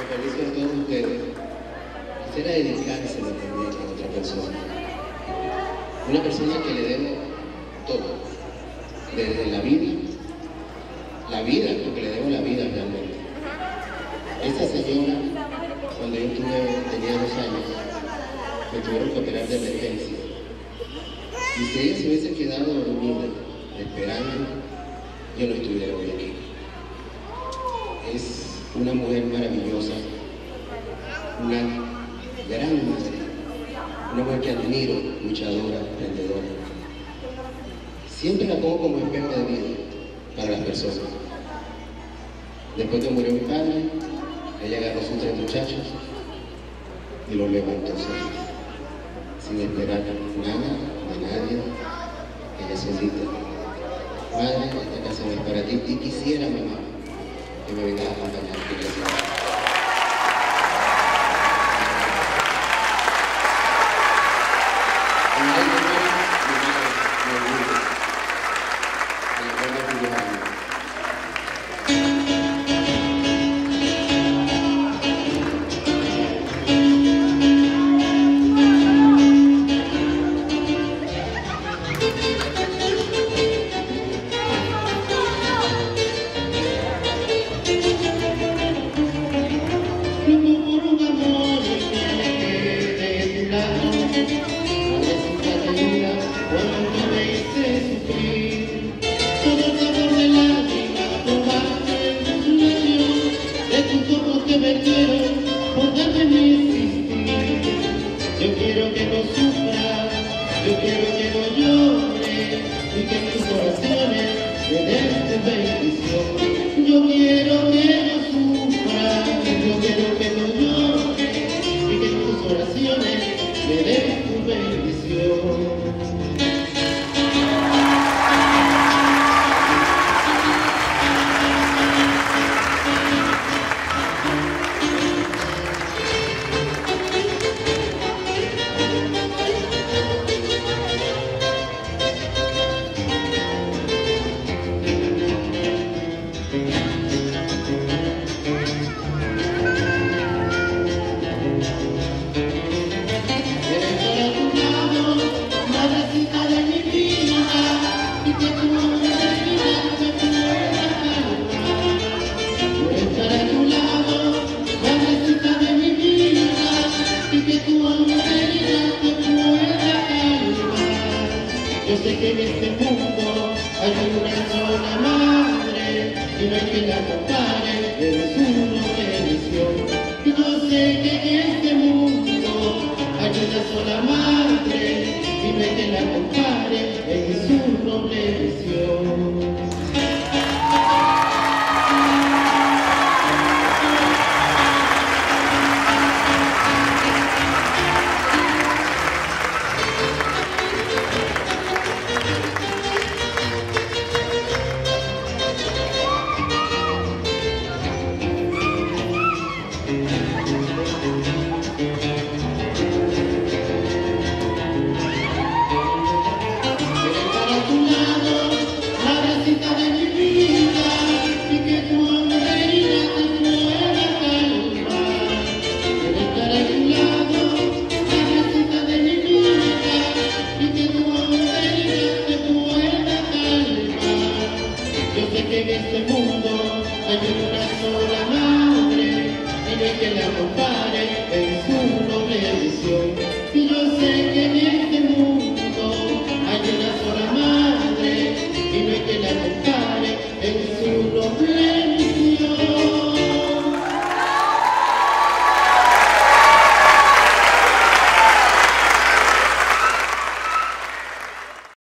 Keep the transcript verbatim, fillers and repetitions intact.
con permiso de todos ustedes, quisiera dedicárselo también a otra persona. Una persona que le debo todo, desde la vida, la vida, porque le debo la vida realmente. Esta señora, cuando yo tuve, tenía dos años, me tuvieron que operar de emergencia. Y si ella se hubiese quedado dormida, esperando, yo no estuviera hoy aquí. Es una mujer maravillosa, una gran madre, una mujer que admiro, luchadora, emprendedora. Siempre la pongo como espejo de vida para las personas. Después que murió mi padre, ella agarró a sus tres muchachos y los levantó sola, sin esperar nada de nadie, ella solita. Madre, esta casa es para ti, y quisiera, mamá, que me vengas a acompañar. Yo quiero que no llores y que tus oraciones me den tu bendición. Yo quiero que no sufras, yo quiero que no llores y que tus oraciones me den tu bendición. Yo sé que en este mundo hay una sola madre y no hay quien la compare, eres una bendición. Yo sé que en este mundo hay una sola madre y no hay quien la compare, eres una bendición. En este mundo hay una sola madre y no hay quien la acompañe.